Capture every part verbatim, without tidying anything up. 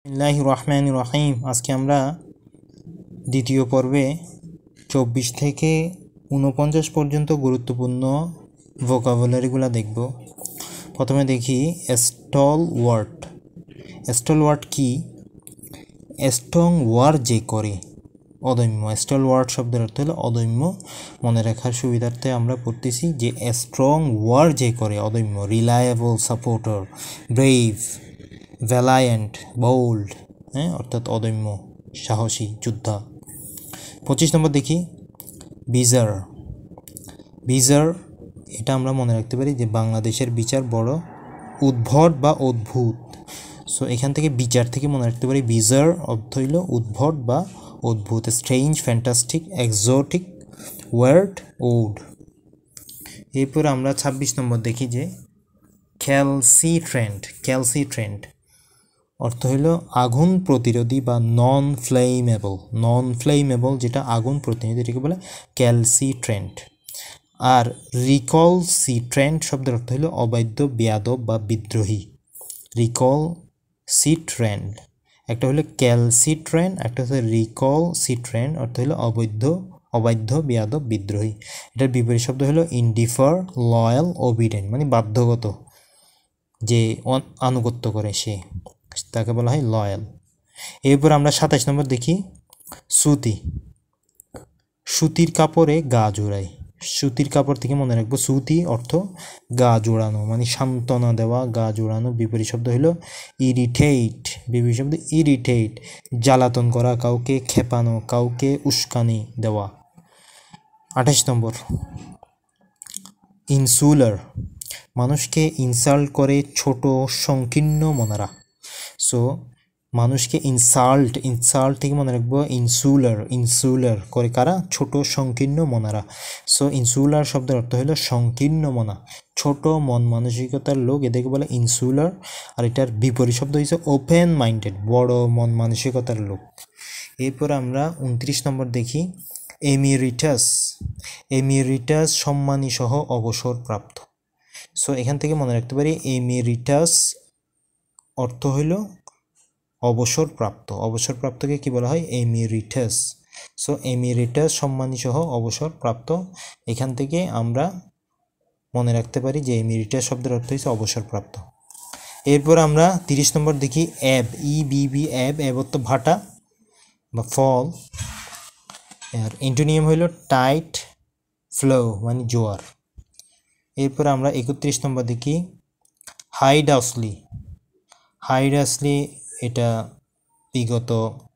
বিসমিল্লাহির রহমানির রহিম। আজকে আমরা দ্বিতীয় পর্বে চব্বিশ থেকে উনপঞ্চাশ পর্যন্ত গুরুত্বপূর্ণ ভোকাবুলারিগুলো দেখব। প্রথমে দেখি স্টল ওয়ার্ড। স্টল ওয়ার্ড কি? স্ট্রং ওয়ার যে করে, অদম্য। স্টল ওয়ার্ড শব্দের অর্থ হলো অদম্য। মনে রাখার সুবিধার্থে আমরা পড়তেছি যে স্ট্রং ওয়ার যে করে, অদম্য। Reliable, supporter, brave, valiant, bold, হ্যাঁ, অর্থাৎ অদম্য, সাহসী, যোদ্ধা। পঁচিশ নম্বর দেখি বিজার। বিজার এটা আমরা মনে রাখতে পারি যে বাংলাদেশের বিচার বড় উদ্ভট বা অদ্ভুত। সো এখান থেকে বিচার থেকে মনে রাখতে পারি বিজার অর্থ হইল উদ্ভট বা অদ্ভুত। Strange, fantastic, exotic, weird, odd. এরপর আমরা ছাব্বিশ নম্বর দেখি যে ক্যালসিট্রেন্ট। ক্যালসিট্রেন্ট অর্থ হইল আগুন প্রতিরোধী বা নন ফ্লেমেবল। নন ফ্লেমেবল যেটা আগুন প্রতিরোধী, এটাকে বলে ক্যালসিট্রেন্ট। আর রিকলসিট্রেন্ট শব্দের অর্থ হইল অবাধ্য, বেয়াদব বা বিদ্রোহী। রিকলসিট্রেন্ট একটা হলো ক্যালসিট্রেন্ট, একটা হচ্ছে রিকলসিট্রেন্ট, অর্থ হলো অবৈধ, অবাধ্য, বেয়াদব, বিদ্রোহী। এটার বিপরীত শব্দ হলো ইনডিফার, লয়াল, ওবিডেন্ট, মানে বাধ্যগত, যে আনুগত্য করে সে, তাকে বলা হয় লয়াল। এরপর আমরা সাতাশ নম্বর দেখি সুতি। সুতির কাপড়ে গা জোড়ায়। সুতির কাপড় থেকে মনে রাখবো সুতি অর্থ গা জোড়ানো, মানে সান্ত্বনা দেওয়া, গা জোড়ানো। বিপরীত শব্দ হলো ইরিটেট। বিপরীত শব্দ ইরিটেট, জ্বালাতন করা, কাউকে খেপানো, কাউকে উস্কানি দেওয়া। আঠাশ নম্বর ইনসুলার। মানুষকে ইনসাল্ট করে ছোট, সংকীর্ণ মনারা। সো মানুষকে ইনসাল্ট, ইনসাল্ট থেকে মনে রাখবো ইনসুলার। ইনসুলার করে কারা? ছোট, সংকীর্ণ মনারা। সো ইনসুলার শব্দের অর্থ হলো সংকীর্ণ মনা, ছোট মন মানসিকতার লোক, এদেরকে বলে ইনসুলার। আর এটার বিপরীত শব্দ হচ্ছে ওপেন মাইন্ডেড, বড় মন মানসিকতার লোক। এরপর আমরা উনত্রিশ নম্বর দেখি এমিরিটাস। এমিরিটাস সম্মানী সহ অবসরপ্রাপ্ত। সো এখান থেকে মনে রাখতে পারি এমিরিটাস অর্থ হইল অবসরপ্রাপ্ত। অবসরপ্রাপ্তকে কি বলা হয়? এমিরিটাস। সো এমিরিটাস সম্মানী সহ অবসরপ্রাপ্ত। এখান থেকে আমরা মনে রাখতে পারি যে এমিরিটাস শব্দের অর্থ হচ্ছে অবসরপ্রাপ্ত। এরপর আমরা তিরিশ নম্বর দেখি অ্যাব। ই বি বি অ্যাব। অ্যাব অর্থ ভাটা বা ফল। আর এন্টোনিয়াম হইল টাইট, ফ্লো, মানে জোয়ার। এরপর আমরা একত্রিশ নম্বর দেখি হাইডাসলি। হাইডাসলি এটা বিগত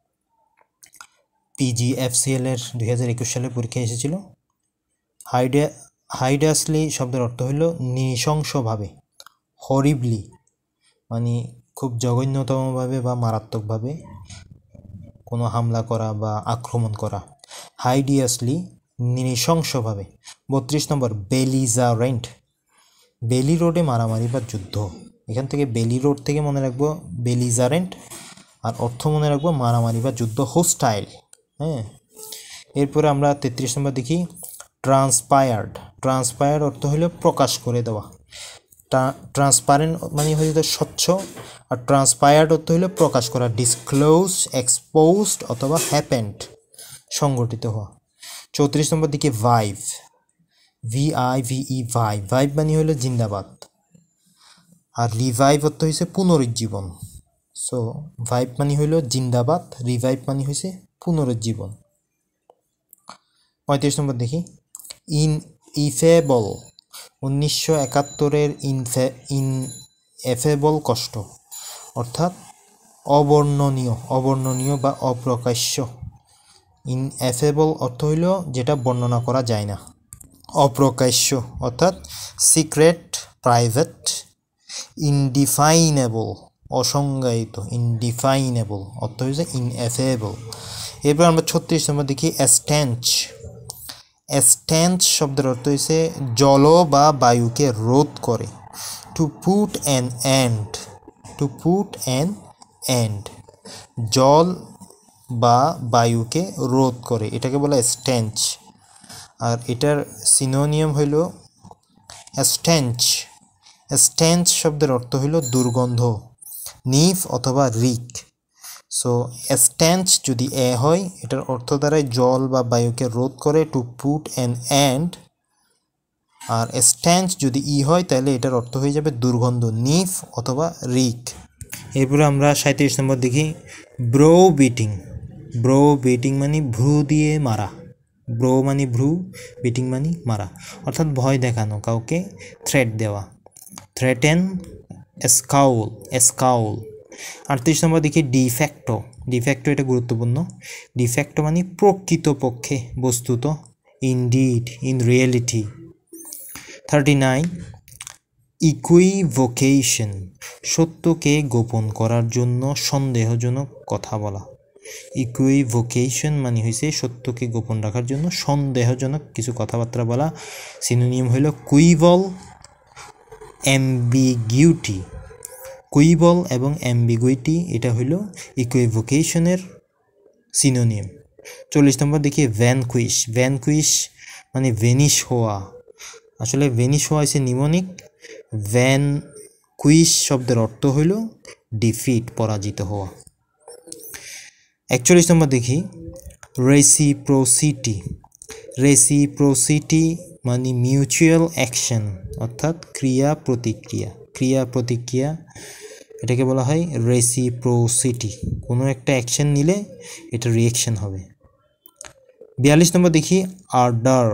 পিজিএফসিএল এর দুই হাজার একুশ সালের পরীক্ষায় এসেছিল। হাইডা হাইডাসলি শব্দের অর্থ হইল নৃশংসভাবে, হরিবলি, মানে খুব জঘন্যতমভাবে বা মারাত্মকভাবে কোনো হামলা করা বা আক্রমণ করা। হাইডিয়াসলি, নৃশংসভাবে। বত্রিশ নম্বর বেলিজারেন্ট। বেলি রোডে মারামারি বা যুদ্ধ। এখান থেকে বেলি রোড থেকে মনে রাখবো বেলিজারেন্ট, আর অর্থ মনে রাখবো মারামারি বা যুদ্ধ, হোস্টাইল। হ্যাঁ। এরপরে আমরা তেত্রিশ নম্বর দেখি ট্রান্সপায়ার্ড। ট্রান্সপায়ার্ড অর্থ হলো প্রকাশ করে দেওয়া। ট্রান্সপারেন্ট মানে হচ্ছে স্বচ্ছ, আর ট্রান্সপায়ার্ড অর্থ হলো প্রকাশ করা। ডিসক্লোজ, এক্সপোজড অথবা হ্যাপেন্ড, সংগঠিত হওয়া। চৌত্রিশ নম্বর দিকে vive. V I V E, vive. Vive মানে হলো জিন্দাবাদ। আর রিভাইভ অর্থ হয়েছে পুনরুজ্জীবন। সো ভাইভ মানে হইল জিন্দাবাদ, রিভাইভ মানে হয়েছে পুনরুজ্জীবন। পঁয়ত্রিশ নম্বর দেখি ইন ইফেবল। উনিশশো একাত্তরের ইনফে ইন এফেবল কষ্ট, অর্থাৎ অবর্ণনীয়, অবর্ণনীয় বা অপ্রকাশ্য। ইন এফেবল অর্থ হইল যেটা বর্ণনা করা যায় না। অপ্রকাশ্য অর্থাৎ সিক্রেট, প্রাইভেট। ইনডিফাইনেবল অসংজ্ঞায়িত, ইনডিফাইনেবল অর্থ হচ্ছে ইনএফেবল। এরপর আমরা ছত্রিশ নম্বর দেখি স্ট্যান্স। স্ট্যান্স শব্দের অর্থ হচ্ছে জল বা বায়ুকে রোধ করে। To put an end, to put an end, জল বা বায়ুকে রোধ করে, এটাকে বলে স্ট্যান্স। আর এটার সিনোনিয়াম হইল স্ট্যান্স। স্ট্যান্স শব্দের অর্থ হইল দুর্গন্ধ, নিফ অথবা রিক। সো স্ট্যান্স যদি এ হয় এটার অর্থ দ্বারাই জল বা বায়ুকে রোধ করে, টু পুট অ্যান এন্ড। আর স্ট্যান্স যদি ই হয় তাহলে এটার অর্থ হয়ে যাবে দুর্গন্ধ, নিফ অথবা রিক। এরপরে আমরা সাঁত্রিশ নম্বর দেখি ব্রো বিটিং। ব্রো বিটিং মানে ভ্রু দিয়ে মারা। ব্রো মানে ভ্রু, বিটিং মানে মারা, অর্থাৎ ভয় দেখানো, কাউকে থ্রেট দেওয়া। Threaten, scowl, scowl. আটত্রিশ নম্বর দেখি ডিফ্যাক্টো। ডিফ্যাক্টো এটা গুরুত্বপূর্ণ। ডিফ্যাক্টো মানে প্রকৃতপক্ষে, বস্তুত, indeed, in reality. Thirty nine equivocation, সত্যকে গোপন করার জন্য সন্দেহজনক কথা বলা। ইকুইভোকেশন মানে হয়েছে সত্যকে গোপন রাখার জন্য সন্দেহজনক কিছু কথাবার্তা বলা। সিনোনিম হইল কুইভল, অ্যাম্বিগিউটি। কুইভল এবং অ্যাম্বিগুইটি এটা হইল ইকুইভোকেশনের সিনোনিম। চল্লিশ নম্বর দেখি ভ্যানকুইশ। ভ্যানকুইশ মানে ভেনিশ হওয়া। আসলে ভেনিশ হওয়া হচ্ছে নিমোনিক। ভ্যানকুইশ শব্দের অর্থ হইল ডিফিট, পরাজিত হওয়া। একচল্লিশ নম্বর দেখি রেসিপ্রোসিটি। রেসিপ্রোসিটি মানে মিউচুয়াল অ্যাকশন, অর্থাৎ ক্রিয়া প্রতিক্রিয়া। ক্রিয়া প্রতিক্রিয়া এটাকে বলা হয় রেসিপ্রোসিটি। কোনো একটা অ্যাকশন নিলে এটা রিঅ্যাকশন হবে। বিয়াল্লিশ নম্বর দেখি আর্ডার।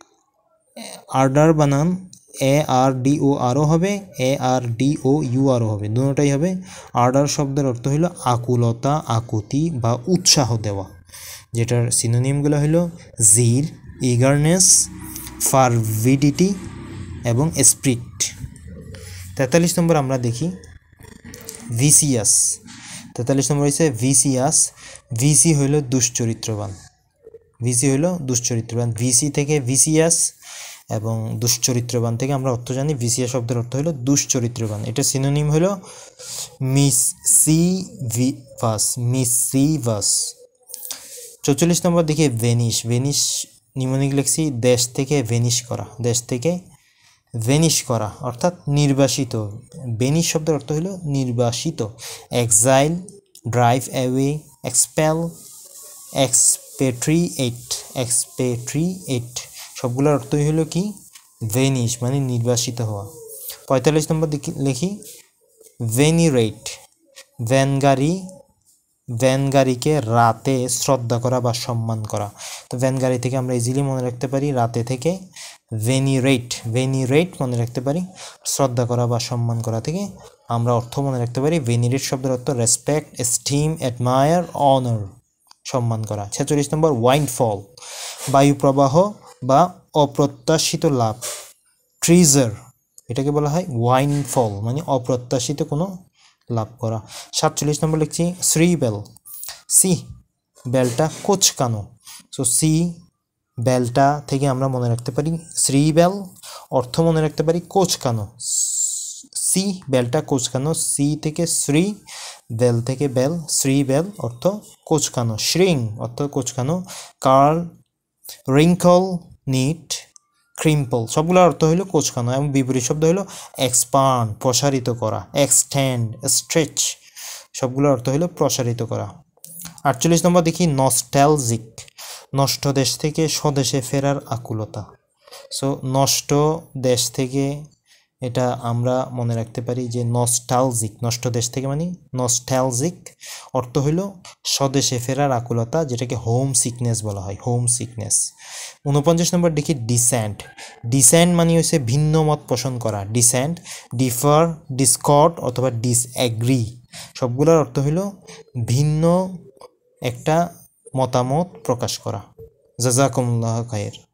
আর্ডার বানান এ আর ডি ও আরও হবে, এ আর ডি ও ইউ আরও হবে, দুটোটাই হবে। আর্ডার শব্দের অর্থ হইল আকুলতা, আকুতি বা উৎসাহ দেওয়া, যেটার সিনোনিমগুলো হইল জিল, ইগারনেস, ফারভিডিটি এবং স্প্রিট। তেতাল্লিশ নম্বর আমরা দেখি ভিসিয়াস। তেতাল্লিশ নম্বর হচ্ছে ভিসিয়াস। ভিসি হইল দুশ্চরিত্রবান। ভিসি হইল দুশ্চরিত্রবান। ভিসি থেকে ভিসিয়াস এবং দুশ্চরিত্রবান থেকে আমরা অর্থ জানি। ভিসিয়াস শব্দের অর্থ হইল দুশ্চরিত্রবান। এটা সিনোনিম হইল মিসিভিভাস, মিসিভাস। চৌচল্লিশ নম্বর দেখি ভেনিশ। ভেনিশ নিমোনিক লেখছি দেশ থেকে ভেনিশ করা, দেশ থেকে ভেনিশ করা অর্থাৎ নির্বাসিত। ভেনিশ শব্দের অর্থ হইল নির্বাসিত। Exile, drive away, expel, expatriate, expatriate সবগুলোর অর্থই হলো কি ভেনিশ মানে নির্বাসিত হওয়া। পঁয়তাল্লিশ নম্বর লিখি ভেনিরেট। ভ্যানগাড়ি, ভ্যানগাড়িকে রাতে শ্রদ্ধা করা বা সম্মান করা। তো ভ্যানগাড়ি থেকে আমরা ইজিলি মনে রাখতে পারি রাতে থেকে ভেনিরেট। ভেনিরেট মনে রাখতে পারি শ্রদ্ধা করা বা সম্মান করা থেকে আমরা অর্থ মনে রাখতে পারি ভেনিরেট শব্দের অর্থ রেসপেক্ট, এস্টিম, অ্যাডমায়ার, অনার, সম্মান করা। ছেচল্লিশ নম্বর ওয়াইন্ডফল। বায়ু প্রবাহ বা অপ্রত্যাশিত লাভ। ট্রিজার এটাকে বলা হয় ওয়াইন্ডফল মানে অপ্রত্যাশিত কোনো লাভ করা। সাতচল্লিশ নম্বর লিখছি শ্রী বেল। সি বেলটা কোচকানো। সো সি বেলটা থেকে আমরা মনে রাখতে পারি শ্রী বেল, অর্থ মনে রাখতে পারি কোচকানো। সি বেলটা কোচকানো। সি থেকে শ্রী, বেল থেকে বেল, শ্রী বেল অর্থ কোচকানো। শ্রিং অর্থ কোচকানো। কার্ল, রিঙ্কল, নিট, ক্রিম্পল সবগুলোর অর্থ হইল কোচকানো এবং বিপরীত শব্দ হইল এক্সপান্ড, প্রসারিত করা। এক্সটেন্ড, স্ট্রেচ সবগুলোর অর্থ হইল প্রসারিত করা। আটচল্লিশ নম্বর দেখি নস্টালজিক। নষ্ট দেশ থেকে স্বদেশে ফেরার আকুলতা। সো নষ্ট দেশ থেকে এটা আমরা মনে রাখতে পারি যে নস্টালজিক, নষ্ট দেশ থেকে মানে নস্টালজিক অর্থ হইল স্বদেশে ফেরার আকুলতা, যেটাকে হোম সিকনেস বলা হয়, হোম সিকনেস। উনপঞ্চাশ নম্বর দেখি ডিসেন্ট। ডিসেন্ট মানে হচ্ছে ভিন্ন মত পোষণ করা। ডিসেন্ট, ডিফার, ডিসকর্ড অথবা ডিসএগ্রি সবগুলোর অর্থ হইল ভিন্ন একটা মতামত প্রকাশ করা। জাযাকুমুল্লাহ খায়ের।